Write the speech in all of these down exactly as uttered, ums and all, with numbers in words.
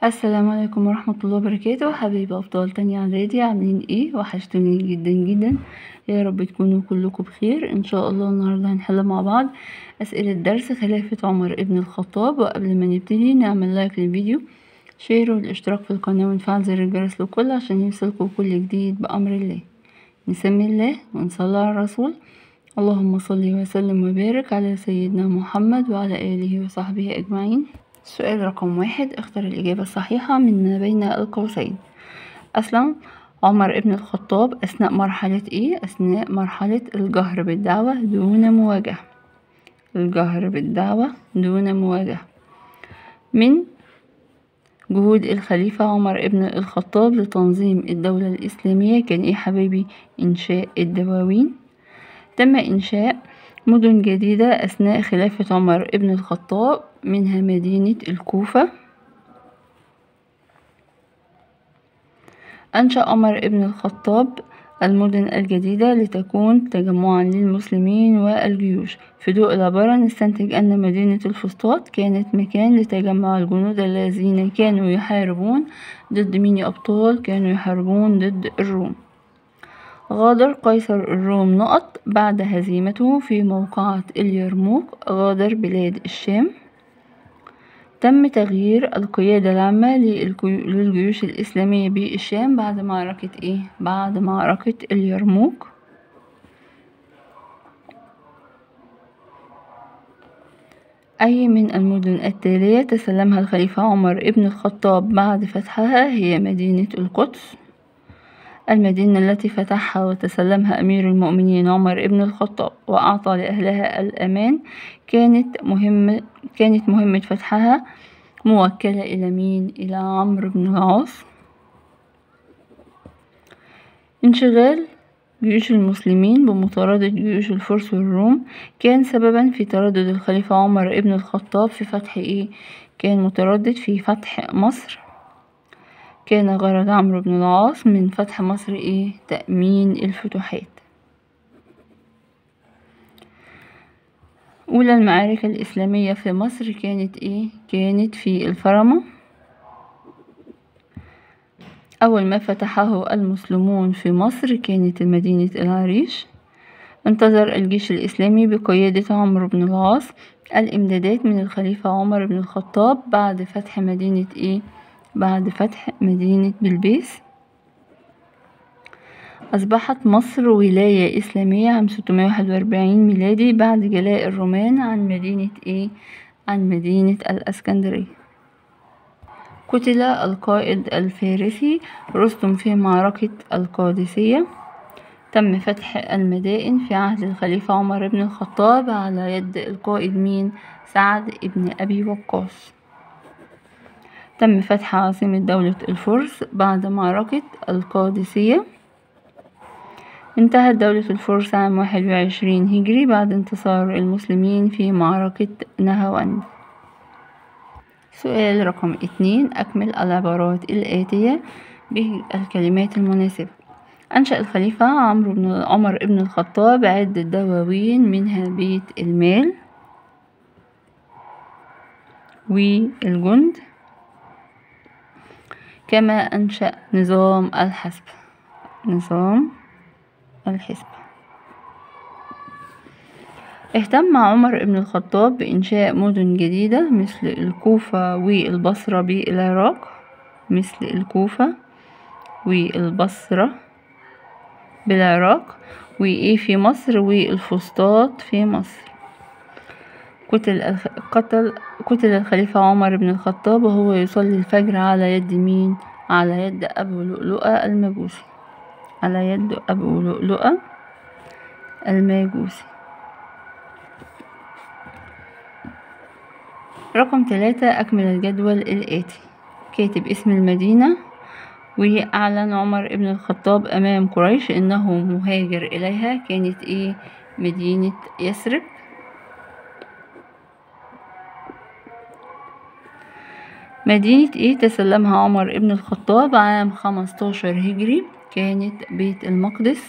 السلام عليكم ورحمة الله وبركاته. حبايبي أبطال تانية إعدادي، عاملين ايه؟ وحشتوني جدا جدا، يا رب تكونوا كلكم بخير إن شاء الله. النهاردة هنحل مع بعض أسئلة درس خلافة عمر ابن الخطاب. وقبل ما نبتدي نعمل لايك للفيديو، شير والاشتراك في القناة ونفعل زر الجرس للكل عشان يوصلكوا كل جديد بأمر الله. نسمي الله ونصلي على الرسول. اللهم صل وسلم وبارك على سيدنا محمد وعلى آله وصحبه أجمعين. السؤال رقم واحد، اختر الإجابة الصحيحة من ما بين القوسين. أسلم عمر ابن الخطاب أثناء مرحلة إيه؟ أثناء مرحلة الجهر بالدعوة دون مواجهة. الجهر بالدعوة دون مواجهة. من جهود الخليفة عمر ابن الخطاب لتنظيم الدولة الإسلامية كان إيه حبايبي؟ إنشاء الدواوين. تم إنشاء مدن جديدة أثناء خلافة عمر ابن الخطاب، منها مدينة الكوفة. أنشأ عمر ابن الخطاب المدن الجديدة لتكون تجمعا للمسلمين والجيوش. في ضوء العبارة نستنتج أن مدينة الفسطاط كانت مكان لتجمع الجنود الذين كانوا يحاربون ضد مين يا أبطال؟ كانوا يحاربون ضد الروم. غادر قيصر الروم نقط بعد هزيمته في موقعة اليرموك، غادر بلاد الشام. تم تغيير القيادة العامة للجيوش الإسلامية بالشام بعد معركة إيه؟ بعد معركة اليرموك. أي من المدن التالية تسلمها الخليفة عمر ابن الخطاب بعد فتحها؟ هي مدينة القدس. المدينة التي فتحها وتسلمها أمير المؤمنين عمر ابن الخطاب وأعطى لأهلها الأمان كانت مهمة كانت مهمة فتحها موكلة إلى مين؟ إلى عمرو بن العاص. انشغال جيوش المسلمين بمطاردة جيوش الفرس والروم كان سببا في تردد الخليفة عمر ابن الخطاب في فتح إيه؟ كان متردد في فتح مصر. كان غرض عمرو بن العاص من فتح مصر إيه؟ تأمين الفتوحات. أولى المعارك الإسلامية في مصر كانت إيه؟ كانت في الفرمة. أول ما فتحه المسلمون في مصر كانت مدينة العريش. انتظر الجيش الإسلامي بقيادة عمرو بن العاص الإمدادات من الخليفة عمر بن الخطاب بعد فتح مدينة إيه؟ بعد فتح مدينة بلبيس. أصبحت مصر ولاية إسلامية عام ستمائة وواحد وأربعين ميلادي بعد جلاء الرومان عن مدينة إيه؟ عن مدينة الأسكندرية. قتل القائد الفارسي رستم في معركة القادسية. تم فتح المدائن في عهد الخليفة عمر بن الخطاب على يد القائد مين؟ سعد بن أبي وقاص. تم فتح عاصمة دولة الفرس بعد معركة القادسية. انتهت دولة الفرس عام واحد وعشرين هجري بعد انتصار المسلمين في معركة نهاوند. سؤال رقم اتنين، أكمل العبارات الآتية بالكلمات المناسبة. أنشأ الخليفة عمرو بن عمر بن الخطاب عدة دواوين منها بيت المال والجند، كما أنشأ نظام الحسب نظام الحسب. اهتم عمر بن الخطاب بإنشاء مدن جديدة مثل الكوفة والبصرة بالعراق مثل الكوفة والبصرة بالعراق وإيه في مصر والفسطاط في مصر. قتل قتل قتل الخليفة عمر بن الخطاب وهو يصلي الفجر على يد مين؟ على يد أبو لؤلؤة المجوسي على يد أبو لؤلؤة المجوسي. رقم ثلاثة، أكمل الجدول الآتي. كاتب اسم المدينة، وأعلن عمر بن الخطاب أمام قريش إنه مهاجر إليها، كانت إيه؟ مدينة يثرب. مدينة إيه تسلمها عمر بن الخطاب عام خمستاشر هجري؟ كانت بيت المقدس.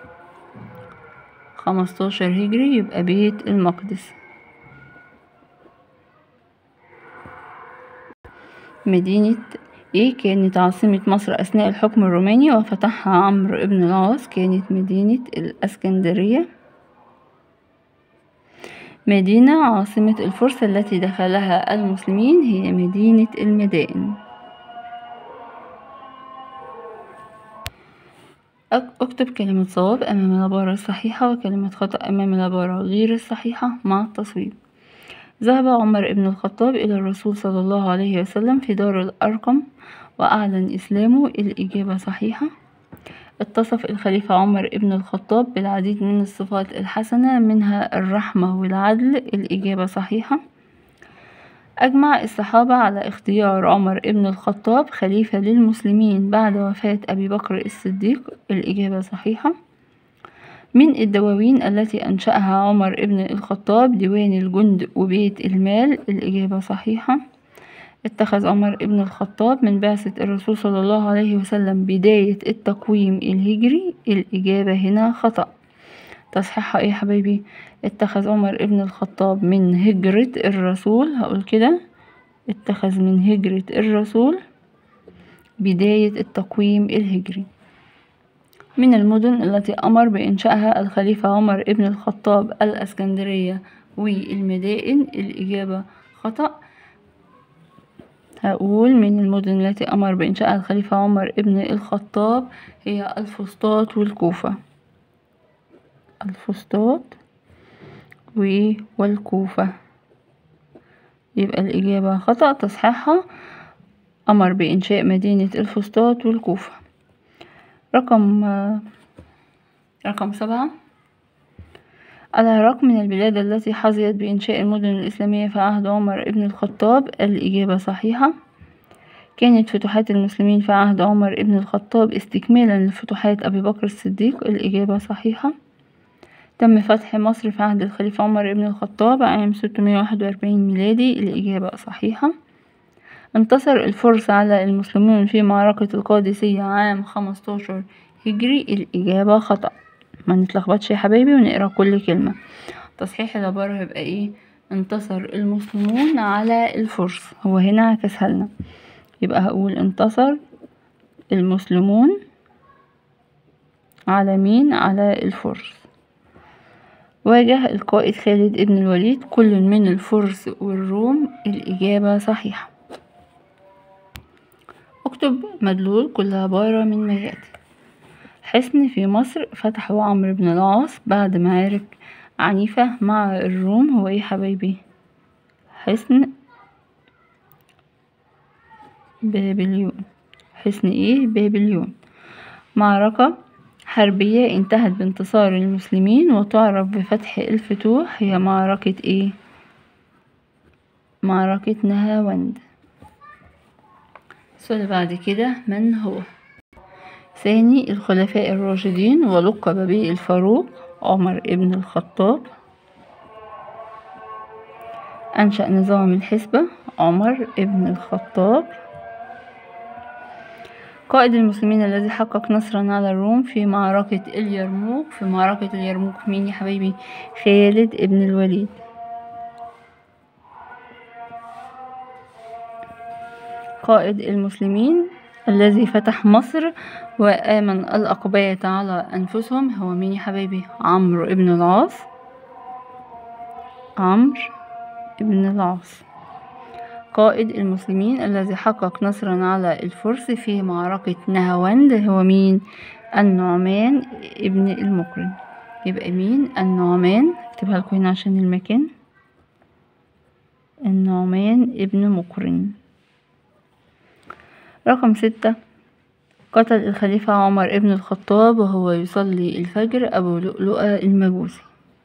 خمستاشر هجري يبقى بيت المقدس. مدينة ايه كانت عاصمة مصر أثناء الحكم الروماني وفتحها عمرو بن العاص؟ كانت مدينة الإسكندرية. مدينة عاصمة الفرس التي دخلها المسلمين هي مدينة المدائن. اكتب كلمة صواب أمام العبارة الصحيحة وكلمة خطأ أمام العبارة غير الصحيحة مع التصويب. ذهب عمر بن الخطاب إلى الرسول صلى الله عليه وسلم في دار الأرقم وأعلن إسلامه. الإجابة صحيحة. اتصف الخليفة عمر بن الخطاب بالعديد من الصفات الحسنة منها الرحمة والعدل. الإجابة صحيحة. أجمع الصحابة على اختيار عمر بن الخطاب خليفة للمسلمين بعد وفاة أبي بكر الصديق. الإجابة صحيحة. من الدواوين التي أنشأها عمر بن الخطاب ديوان الجند وبيت المال. الإجابة صحيحة. اتخذ عمر بن الخطاب من بعثة الرسول صلى الله عليه وسلم بداية التقويم الهجري. الإجابة هنا خطأ. تصحيحها ايه يا حبايبي؟ اتخذ عمر بن الخطاب من هجرة الرسول. هقول كده اتخذ من هجرة الرسول بداية التقويم الهجري. من المدن التي أمر بإنشائها الخليفة عمر بن الخطاب الإسكندرية والمدائن. الإجابة خطأ. هقول من المدن التي أمر بإنشائها الخليفة عمر بن الخطاب هي الفسطاط والكوفة. الفسطاط والكوفة. يبقى الإجابة خطأ. تصحيحها أمر بإنشاء مدينة الفسطاط والكوفة. رقم رقم سبعة. العراق من البلاد التي حظيت بإنشاء المدن الإسلامية في عهد عمر بن الخطاب. الإجابة صحيحة. كانت فتوحات المسلمين في عهد عمر بن الخطاب استكمالا لفتوحات أبي بكر الصديق. الإجابة صحيحة. تم فتح مصر في عهد الخليفة عمر بن الخطاب عام ستمائة وواحد وأربعين ميلادي. الإجابة صحيحة. انتصر الفرس على المسلمين في معركة القادسية عام خمستاشر هجري. الإجابة خطأ. ما نتلخبطش يا حبايبي ونقرأ كل كلمة. تصحيح العبارة هيبقى ايه؟ انتصر المسلمون على الفرس. هو هنا عكسها لنا، يبقى هقول انتصر المسلمون على مين؟ على الفرس. واجه القائد خالد ابن الوليد كل من الفرس والروم. الإجابة صحيحة. اكتب مدلول كل عبارة من ما يأتي. حصن في مصر فتحه عمرو بن العاص بعد معارك عنيفة مع الروم. هو ايه حبايبي؟ حصن بابليون. حصن ايه؟ بابليون. معركة حربية انتهت بانتصار المسلمين وتعرف بفتح الفتوح. هي معركة ايه؟ معركة نهاوند. السؤال بعد كده، من هو ثاني الخلفاء الراشدين ولقب به الفاروق؟ عمر ابن الخطاب. أنشأ نظام الحسبة؟ عمر ابن الخطاب. قائد المسلمين الذي حقق نصرا على الروم في معركة اليرموك. في معركة اليرموك مين يا حبايبي؟ خالد ابن الوليد. قائد المسلمين الذي فتح مصر وآمن الأقباط على أنفسهم هو مين يا حبايبي؟ عمرو ابن العاص. عمرو ابن العاص. قائد المسلمين الذي حقق نصرا على الفرس في معركة نهاوند هو مين؟ النعمان ابن المقرن. يبقى مين؟ النعمان. اكتبها لكم هنا عشان المكان. النعمان ابن مقرن. رقم ستة. قتل الخليفة عمر ابن الخطاب وهو يصلي الفجر أبو لؤلؤة المجوسي.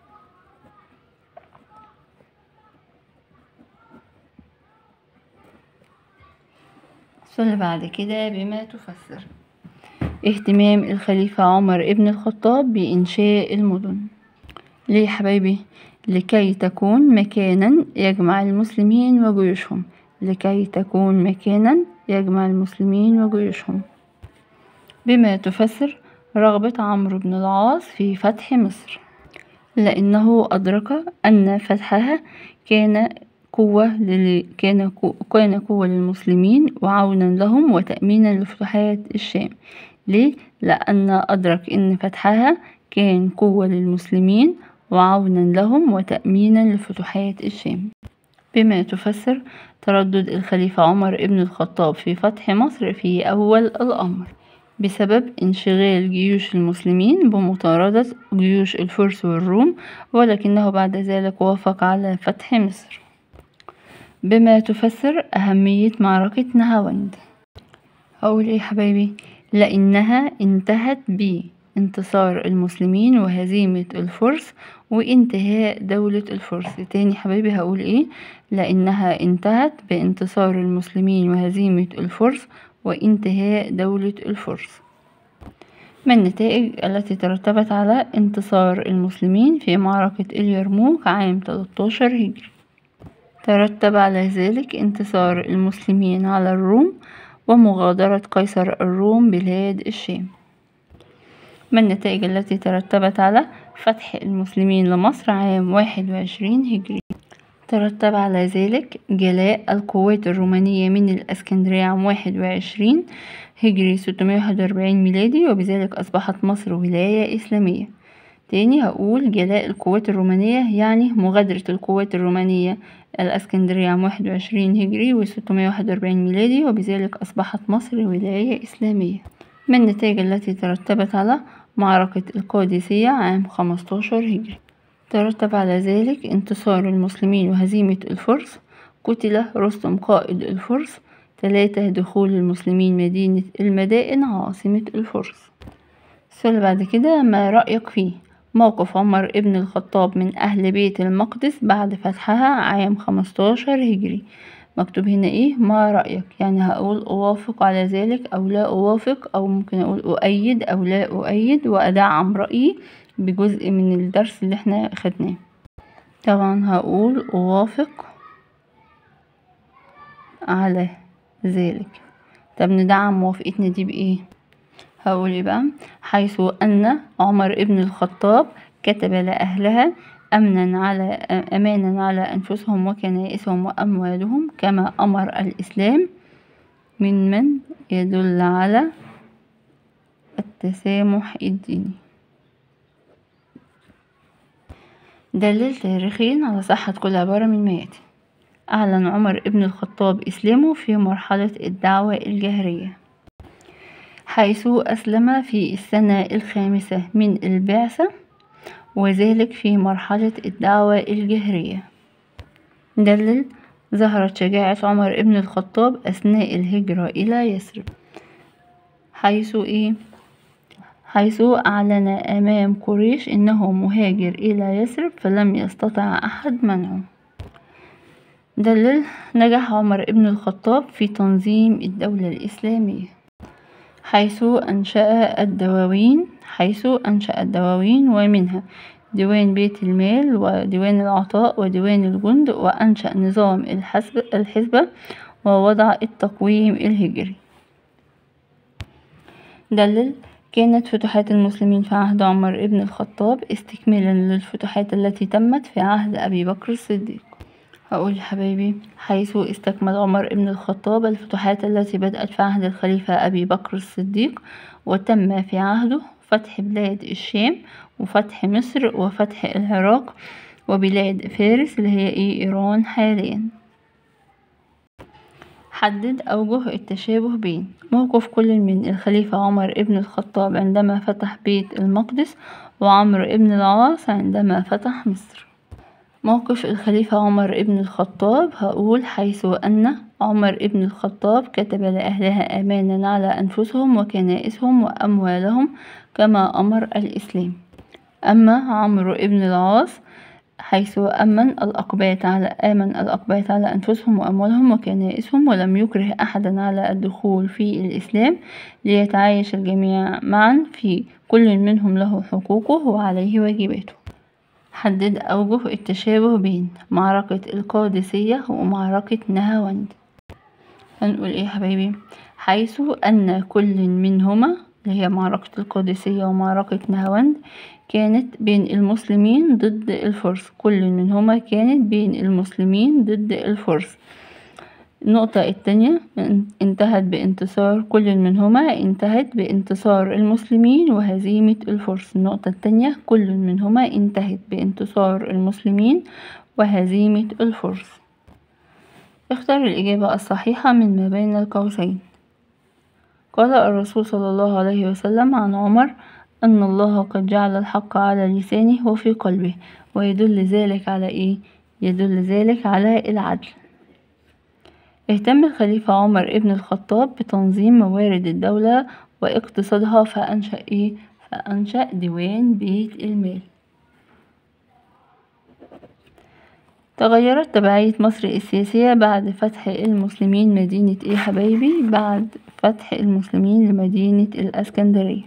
السؤال بعد كده، بما تفسر اهتمام الخليفة عمر ابن الخطاب بإنشاء المدن؟ ليه يا حبايبي؟ لكي تكون مكانا يجمع المسلمين وجيوشهم. لكي تكون مكانا يجمع المسلمين وجيوشهم. بما تفسر رغبة عمرو بن العاص في فتح مصر؟ لأنه أدرك أن فتحها كان قوة لل... كان كو... كان قوة للمسلمين وعونا لهم وتأمينا لفتوحات الشام. ليه؟ لأن أدرك إن فتحها كان قوة للمسلمين وعونا لهم وتأمينا لفتوحات الشام، بما تفسر تردد الخليفة عمر ابن الخطاب في فتح مصر في أول الأمر بسبب انشغال جيوش المسلمين بمطاردة جيوش الفرس والروم، ولكنه بعد ذلك وافق على فتح مصر. بما تفسر أهمية معركة نهاوند. أقول إيه حبايبي؟ لأنها انتهت بانتصار المسلمين وهزيمة الفرس وانتهاء دولة الفرس. تاني حبايبي هقول إيه؟ لأنها انتهت بانتصار المسلمين وهزيمة الفرس وانتهاء دولة الفرس. من النتائج التي ترتبت على انتصار المسلمين في معركة اليرموك عام ثلاثة عشر هجري. ترتب على ذلك انتصار المسلمين على الروم ومغادرة قيصر الروم بلاد الشام. من النتائج التي ترتبت على فتح المسلمين لمصر عام واحد وعشرين هجري. ترتب على ذلك جلاء القوات الرومانية من الإسكندرية عام واحد وعشرين هجري ستمائة وواحد وأربعين ميلادي، وبذلك أصبحت مصر ولاية إسلامية. تاني هقول جلاء القوات الرومانية يعني مغادرة القوات الرومانية الإسكندرية عام واحد وعشرين هجري وستمائة وواحد وأربعين ميلادي، وبذلك أصبحت مصر ولاية إسلامية. من النتائج التي ترتبت على معركة القادسية عام خمسة عشر هجري. ترتب على ذلك انتصار المسلمين وهزيمة الفرس. قتل رستم قائد الفرس. ثلاثة دخول المسلمين مدينة المدائن عاصمة الفرس. السؤال اللي بعد كده، ما رأيك فيه موقف عمر ابن الخطاب من أهل بيت المقدس بعد فتحها عام خمسة عشر هجري؟ مكتوب هنا ايه؟ ما رأيك، يعني هقول أوافق على ذلك أو لا أوافق، أو ممكن أقول أؤيد أو لا أؤيد وأدعم رأيي بجزء من الدرس اللي احنا خدناه. طبعا هقول أوافق على ذلك. طب ندعم موافقتنا دي بإيه؟ هقول ايه بقى؟ حيث أن عمر ابن الخطاب كتب لأهلها أمنا على أمانا على أنفسهم وكنائسهم وأموالهم كما أمر الإسلام، من من يدل على التسامح الديني. دليل تاريخيا على صحة كل عبارة من ما يأتي. أعلن عمر ابن الخطاب إسلامه في مرحلة الدعوة الجهرية، حيث أسلم في السنة الخامسة من البعثة، وذلك في مرحلة الدعوة الجهرية. دلل ظهرت شجاعة عمر ابن الخطاب أثناء الهجرة إلى يثرب، حيث إيه؟ حيث أعلن أمام قريش إنه مهاجر إلى يثرب فلم يستطع أحد منعه. دلل نجح عمر ابن الخطاب في تنظيم الدولة الإسلامية، حيث أنشأ الدواوين حيث أنشأ الدواوين ومنها ديوان بيت المال وديوان العطاء وديوان الجند، وأنشأ نظام الحسب الحسبة ووضع التقويم الهجري. دلل كانت فتوحات المسلمين في عهد عمر ابن الخطاب استكمالا للفتوحات التي تمت في عهد أبي بكر الصديق. هقول يا حبايبي، حيث استكمل عمر ابن الخطاب الفتوحات التي بدأت في عهد الخليفة أبي بكر الصديق، وتم في عهده فتح بلاد الشام وفتح مصر وفتح العراق وبلاد فارس اللي هي إيه؟ إيران حاليا. حدد أوجه التشابه بين موقف كل من الخليفة عمر ابن الخطاب عندما فتح بيت المقدس وعمرو ابن العاص عندما فتح مصر. موقف الخليفة عمر ابن الخطاب هقول حيث أن عمر ابن الخطاب كتب لأهلها أمانا على أنفسهم وكنائسهم وأموالهم كما أمر الإسلام. أما عمرو ابن العاص حيث أمن الأقباط على آمن الأقباط على أنفسهم وأموالهم وكنائسهم ولم يكره أحدا على الدخول في الإسلام ليتعايش الجميع معا، في كل منهم له حقوقه وعليه واجباته. حدد أوجه التشابه بين معركة القادسية ومعركة نهاوند. هنقول إيه يا حبايبي؟ حيث أن كل منهما اللي هي معركة القادسية ومعركة نهاوند، كانت بين المسلمين ضد الفرس. كل منهما كانت بين المسلمين ضد الفرس. النقطة التانية، انتهت بانتصار كل منهما انتهت بانتصار المسلمين وهزيمة الفرس. النقطة التانية، كل منهما انتهت بانتصار المسلمين وهزيمة الفرس. اختر الإجابة الصحيحة من ما بين القوسين. قال الرسول صلى الله عليه وسلم عن عمر أن الله قد جعل الحق على لسانه وفي قلبه، ويدل ذلك على إيه؟ يدل ذلك على العدل. اهتم الخليفة عمر ابن الخطاب بتنظيم موارد الدولة واقتصادها، فأنشأ إيه؟ فأنشأ ديوان بيت المال. تغيرت تبعية مصر السياسية بعد فتح المسلمين مدينة إيه حبايبي؟ بعد فتح المسلمين لمدينة الإسكندرية.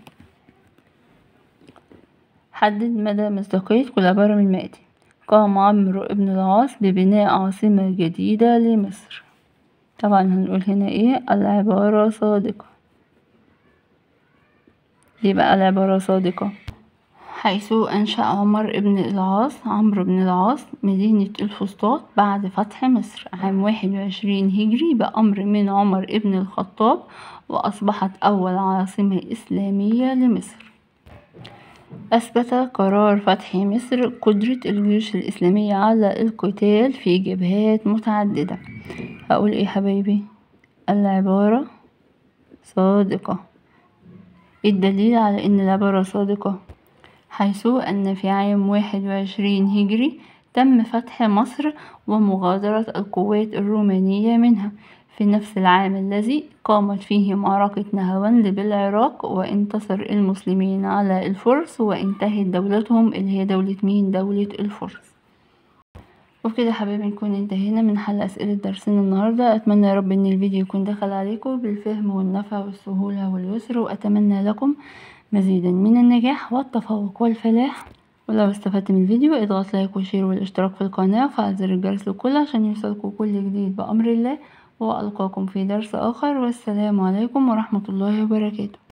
حدد مدى مصداقية كل عبارة من المائتين. قام عمرو بن العاص ببناء عاصمة جديدة لمصر. طبعا هنقول هنا ايه؟ العبارة صادقة. ليه بقى العبارة صادقة؟ حيث أنشأ عمر بن العاص عمرو بن العاص مدينة الفسطاط بعد فتح مصر عام واحد وعشرين هجري بأمر من عمر بن الخطاب، وأصبحت أول عاصمة إسلامية لمصر. أثبت قرار فتح مصر قدرة الجيوش الإسلامية على القتال في جبهات متعددة. هقول ايه حبايبي؟ العبارة صادقة. الدليل على ان العبارة صادقة، حيث ان في عام واحد وعشرين هجري تم فتح مصر ومغادرة القوات الرومانية منها في نفس العام الذي قامت فيه معركة نهاوند بالعراق، وانتصر المسلمين على الفرس وانتهت دولتهم اللي هي دولة مين؟ دولة الفرس. وبكده يا حبايبي نكون انتهينا من حل أسئلة درسنا النهاردة. أتمنى يا رب إن الفيديو يكون دخل عليكم بالفهم والنفع والسهولة واليسر، وأتمنى لكم مزيدا من النجاح والتفوق والفلاح. ولو استفدت من الفيديو اضغط لايك وشير والاشتراك في القناة وفعل زر الجرس للكل عشان يوصلكوا كل جديد بأمر الله. وألقاكم في درس آخر، والسلام عليكم ورحمة الله وبركاته.